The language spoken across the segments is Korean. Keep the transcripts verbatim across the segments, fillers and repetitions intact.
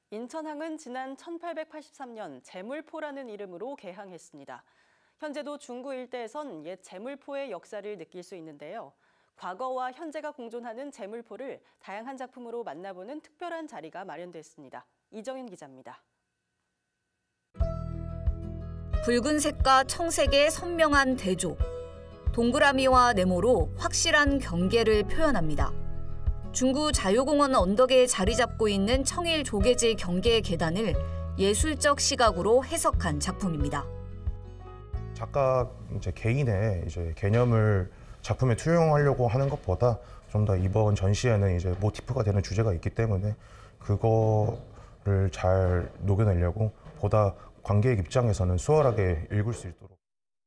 인천항은 지난 천팔백팔십삼 년 제물포라는 이름으로 개항했습니다. 현재도 중구 일대에선 옛 제물포의 역사를 느낄 수 있는데요. 과거와 현재가 공존하는 제물포를 다양한 작품으로 만나보는 특별한 자리가 마련됐습니다. 이정윤 기자입니다. 붉은색과 청색의 선명한 대조, 동그라미와 네모로 확실한 경계를 표현합니다. 중구 자유공원 언덕에 자리 잡고 있는 청일 조개질 경계의 계단을 예술적 시각으로 해석한 작품입니다. 작가 이제 개인의 이제 개념을 작품에 투영하려고 하는 것보다 좀 더 이번 전시에는 이제 모티프가 되는 주제가 있기 때문에 그거를 잘 녹여내려고 보다 관객 입장에서는 수월하게 읽을 수 있도록.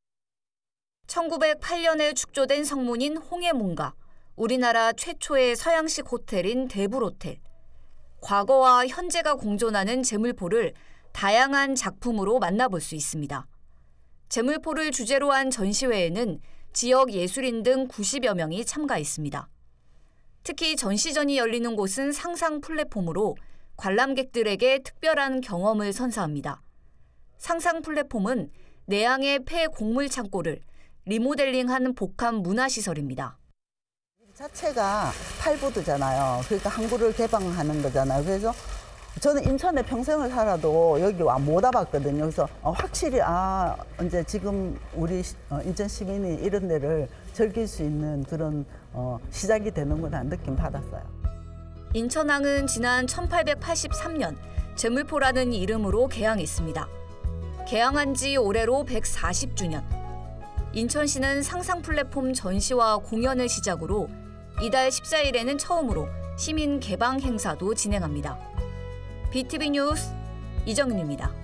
천구백팔 년에 축조된 성문인 홍해문가, 우리나라 최초의 서양식 호텔인 대불호텔. 과거와 현재가 공존하는 제물포를 다양한 작품으로 만나볼 수 있습니다. 제물포를 주제로 한 전시회에는 지역 예술인 등 구십여 명이 참가했습니다. 특히 전시전이 열리는 곳은 상상 플랫폼으로 관람객들에게 특별한 경험을 선사합니다. 상상 플랫폼은 내양의 폐 곡물 창고를 리모델링한 복합 문화시설입니다. 자체가 팔보드잖아요. 그러니까 항구를 개방하는 거잖아요. 그래서 저는 인천에 평생을 살아도 여기 와 못 와봤거든요. 그래서 확실히 아 이제 지금 우리 인천 시민이 이런 데를 즐길 수 있는 그런 어, 시작이 되는구나 느낌 받았어요. 인천항은 지난 천팔백팔십삼 년 제물포라는 이름으로 개항했습니다. 개항한 지 올해로 백사십 주년. 인천시는 상상 플랫폼 전시와 공연을 시작으로 이달 십사 일에는 처음으로 시민 개방 행사도 진행합니다. 비티비 뉴스 이정윤입니다.